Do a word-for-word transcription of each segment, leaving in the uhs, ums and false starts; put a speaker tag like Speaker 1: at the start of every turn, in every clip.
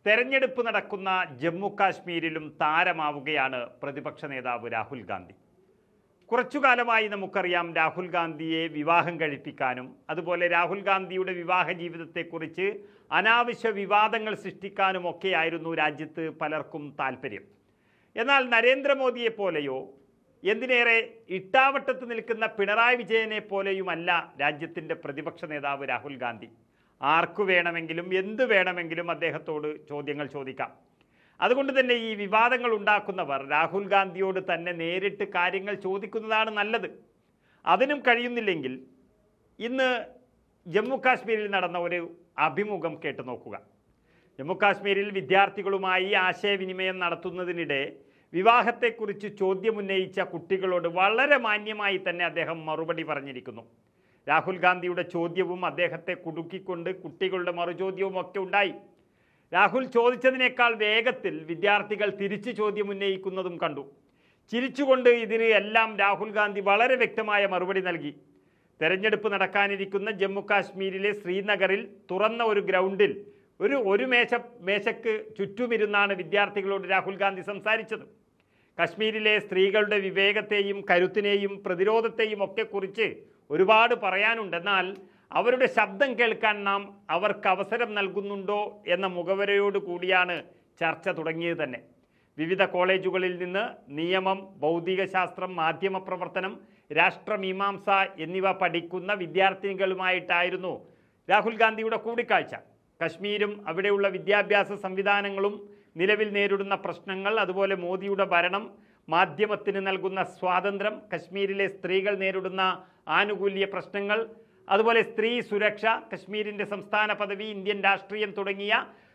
Speaker 1: തെരഞ്ഞെടുപ്പ് നടക്കുന്ന ജമ്മു കാശ്മീരിലും താരമാവുകയാണ് പ്രതിപക്ഷ നേതാവ് രാഹുൽ ഗാന്ധി. കുറച്ചുകാലമായി നമുക്കറിയാം രാഹുൽ ഗാന്ധിയെ വിവാഹം കഴിപ്പിക്കാനും അതുപോലെ രാഹുൽ ഗാന്ധിയുടെ വിവാഹ ജീവിതത്തെക്കുറിച്ച് അനാവശ്യ വിവാദങ്ങൾ സൃഷ്ടിക്കാനുമൊക്കെയായിരുന്നു രാജ്യത്ത് പലർക്കും താല്പര്യം. എന്നാൽ നരേന്ദ്രമോദിയെ പോലെയോ എന്തിനേറെ ഇട്ടാവട്ടത്ത് നിൽക്കുന്ന പിണറായി വിജയനെ പോലെയുമല്ല രാജ്യത്തിൻ്റെ പ്രതിപക്ഷ നേതാവ് രാഹുൽ ഗാന്ധി. ആർക്കു വേണമെങ്കിലും എന്തു വേണമെങ്കിലും അദ്ദേഹത്തോട് ചോദ്യങ്ങൾ ചോദിക്കാം. അതുകൊണ്ട് തന്നെ ഈ വിവാദങ്ങൾ ഉണ്ടാക്കുന്നവർ രാഹുൽ ഗാന്ധിയോട് തന്നെ നേരിട്ട് കാര്യങ്ങൾ ചോദിക്കുന്നതാണ് നല്ലത്. അതിനും കഴിയുന്നില്ലെങ്കിൽ ഇന്ന് ജമ്മു കാശ്മീരിൽ നടന്ന ഒരു അഭിമുഖം കേട്ടു നോക്കുക. ജമ്മു കാശ്മീരിൽ വിദ്യാർത്ഥികളുമായി ആശയവിനിമയം നടത്തുന്നതിനിടെ വിവാഹത്തെക്കുറിച്ച് ചോദ്യമുന്നയിച്ച കുട്ടികളോട് വളരെ മാന്യമായി തന്നെ അദ്ദേഹം മറുപടി പറഞ്ഞിരിക്കുന്നു. രാഹുൽ ഗാന്ധിയുടെ ചോദ്യവും അദ്ദേഹത്തെ കുടുക്കിക്കൊണ്ട് കുട്ടികളുടെ മറുചോദ്യവും ഒക്കെ ഉണ്ടായി. രാഹുൽ ചോദിച്ചതിനേക്കാൾ വേഗത്തിൽ വിദ്യാർത്ഥികൾ തിരിച്ചു ചോദ്യം ഉന്നയിക്കുന്നതും കണ്ടു. ചിരിച്ചുകൊണ്ട് ഇതിന് എല്ലാം രാഹുൽ ഗാന്ധി വളരെ വ്യക്തമായ മറുപടി നൽകി. തെരഞ്ഞെടുപ്പ് നടക്കാനിരിക്കുന്ന ജമ്മു കാശ്മീരിലെ ശ്രീനഗറിൽ തുറന്ന ഒരു ഗ്രൗണ്ടിൽ ഒരു ഒരു മേശ മേശക്ക് ചുറ്റുമിരുന്നാണ് വിദ്യാർത്ഥികളോട് രാഹുൽ ഗാന്ധി സംസാരിച്ചത്. കശ്മീരിലെ സ്ത്രീകളുടെ വിവേകത്തെയും കരുത്തിനെയും പ്രതിരോധത്തെയും ഒക്കെ കുറിച്ച് ഒരുപാട് പറയാനുണ്ടെന്നാൽ അവരുടെ ശബ്ദം കേൾക്കാൻ നാം അവർക്ക് അവസരം നൽകുന്നുണ്ടോ എന്ന മുഖവരയോട് കൂടിയാണ് ചർച്ച തുടങ്ങിയത് തന്നെ. വിവിധ കോളേജുകളിൽ നിന്ന് നിയമം, ഭൗതികശാസ്ത്രം, മാധ്യമപ്രവർത്തനം, രാഷ്ട്രമീമാംസ എന്നിവ പഠിക്കുന്ന വിദ്യാർത്ഥിനികളുമായിട്ടായിരുന്നു രാഹുൽ ഗാന്ധിയുടെ കൂടിക്കാഴ്ച. കശ്മീരും അവിടെയുള്ള വിദ്യാഭ്യാസ സംവിധാനങ്ങളും നിലവിൽ നേരിടുന്ന പ്രശ്നങ്ങൾ, അതുപോലെ മോദിയുടെ ഭരണം, മാധ്യമത്തിന് നൽകുന്ന സ്വാതന്ത്ര്യം, കശ്മീരിലെ സ്ത്രീകൾ നേരിടുന്ന ആനുകൂല്യ പ്രശ്നങ്ങൾ, അതുപോലെ സ്ത്രീ സുരക്ഷ, കശ്മീരിൻ്റെ സംസ്ഥാന പദവി, ഇന്ത്യൻ രാഷ്ട്രീയം തുടങ്ങിയ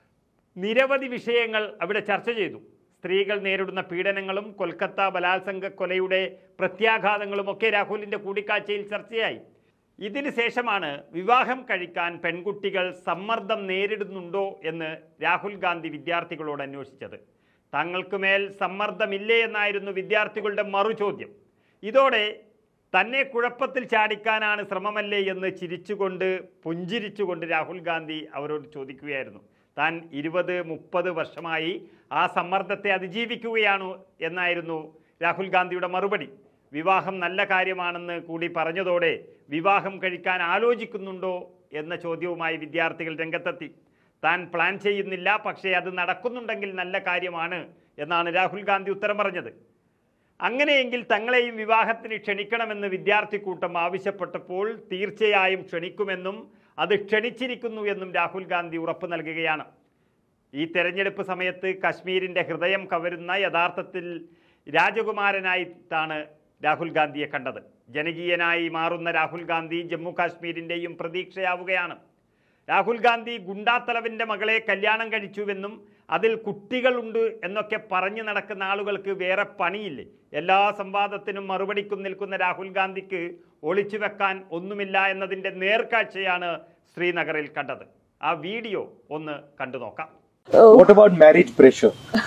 Speaker 1: നിരവധി വിഷയങ്ങൾ അവിടെ ചർച്ച ചെയ്തു. സ്ത്രീകൾ നേരിടുന്ന പീഡനങ്ങളും കൊൽക്കത്ത ബലാത്സംഗ കൊലയുടെ പ്രത്യാഘാതങ്ങളുമൊക്കെ രാഹുലിൻ്റെ കൂടിക്കാഴ്ചയിൽ ചർച്ചയായി. ഇതിന് ശേഷമാണ് വിവാഹം കഴിക്കാൻ പെൺകുട്ടികൾ സമ്മർദ്ദം നേരിടുന്നുണ്ടോ എന്ന് രാഹുൽ ഗാന്ധി വിദ്യാർത്ഥികളോട് അന്വേഷിച്ചത്. തങ്ങൾക്ക് മേൽ സമ്മർദ്ദമില്ലേ എന്നായിരുന്നു വിദ്യാർത്ഥികളുടെ മറുചോദ്യം. ഇതോടെ തന്നെ കുഴപ്പത്തിൽ ചാടിക്കാനാണ് ശ്രമമല്ലേ എന്ന് ചിരിച്ചുകൊണ്ട് പുഞ്ചിരിച്ചുകൊണ്ട് രാഹുൽ ഗാന്ധി അവരോട് ചോദിക്കുകയായിരുന്നു. താൻ ഇരുപത് മുപ്പത് വർഷമായി ആ സമ്മർദ്ദത്തെ അതിജീവിക്കുകയാണോ എന്നായിരുന്നു രാഹുൽ ഗാന്ധിയുടെ മറുപടി. വിവാഹം നല്ല കാര്യമാണെന്ന് കൂടി പറഞ്ഞതോടെ വിവാഹം കഴിക്കാൻ ആലോചിക്കുന്നുണ്ടോ എന്ന ചോദ്യവുമായി വിദ്യാർത്ഥികൾ രംഗത്തെത്തി. താൻ പ്ലാൻ ചെയ്യുന്നില്ല, പക്ഷേ അത് നടക്കുന്നുണ്ടെങ്കിൽ നല്ല കാര്യമാണ് എന്നാണ് രാഹുൽ ഗാന്ധി ഉത്തരം പറഞ്ഞത്. അങ്ങനെയെങ്കിൽ തങ്ങളെയും വിവാഹത്തിന് ക്ഷണിക്കണമെന്ന് വിദ്യാർത്ഥി കൂട്ടം ആവശ്യപ്പെട്ടപ്പോൾ തീർച്ചയായും ക്ഷണിക്കുമെന്നും അത് ക്ഷണിച്ചിരിക്കുന്നു എന്നും രാഹുൽ ഗാന്ധി ഉറപ്പ് നൽകുകയാണ്. ഈ തെരഞ്ഞെടുപ്പ് സമയത്ത് കശ്മീരിൻ്റെ ഹൃദയം കവരുന്ന യഥാർത്ഥത്തിൽ രാജകുമാരനായിട്ടാണ് രാഹുൽ ഗാന്ധിയെ കണ്ടത്. ജനകീയനായി മാറുന്ന രാഹുൽ ഗാന്ധി ജമ്മു കാശ്മീരിൻ്റെയും പ്രതീക്ഷയാവുകയാണ്. രാഹുൽ ഗാന്ധി ഗുണ്ടാത്തലവൻ്റെ മകളെ കല്യാണം കഴിച്ചുവെന്നും അതിൽ കുട്ടികളുണ്ട് എന്നൊക്കെ പറഞ്ഞു നടക്കുന്ന ആളുകൾക്ക് വേറെ പണിയില്ലേ? എല്ലാ സംവാദത്തിനും മറുപടിക്കും നിൽക്കുന്ന രാഹുൽ ഗാന്ധിക്ക് ഒളിച്ചു വെക്കാൻ ഒന്നുമില്ല എന്നതിൻ്റെ നേർക്കാഴ്ചയാണ് ശ്രീനഗറിൽ കണ്ടത്. ആ വീഡിയോ ഒന്ന് കണ്ടു നോക്കാം.
Speaker 2: Oh. What about marriage pressure?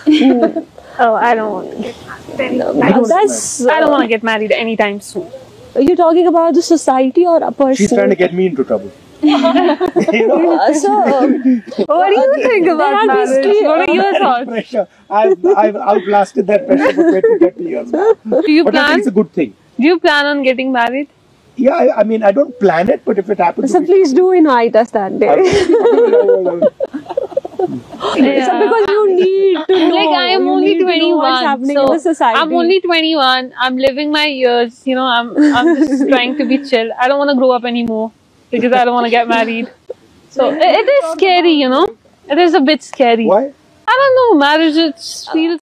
Speaker 3: Oh, I don't want to get married.
Speaker 2: No,
Speaker 3: That's,
Speaker 2: that's,
Speaker 3: uh, I don't want to get married anytime soon.
Speaker 2: Are you talking about the society or a person?
Speaker 4: She's trying to get me into trouble.
Speaker 2: you know? uh, so, um,
Speaker 3: what do you think about marriage? What are your thoughts?
Speaker 4: Pressure. I've, I've outlasted that pressure for twenty, thirty years now.
Speaker 3: Do you
Speaker 4: but
Speaker 3: plan?
Speaker 4: I think it's a good thing.
Speaker 3: Do you plan on getting married?
Speaker 4: Yeah, I, I mean, I don't plan it, but if it happens
Speaker 2: so
Speaker 4: to
Speaker 2: please do invite us that day.
Speaker 3: Yeah.
Speaker 2: So because you need to know,
Speaker 3: like I am
Speaker 2: you
Speaker 3: only
Speaker 2: need to know what's
Speaker 3: twenty-one,
Speaker 2: happening
Speaker 3: so
Speaker 2: in the society.
Speaker 3: I'm only twenty-one. I'm living my years. You know, I'm I'm just trying to be chill. I don't want to grow up anymore because I don't want to get married. So it, it is scary, you know. It is a bit scary.
Speaker 4: Why?
Speaker 3: I don't know. Marriage it feels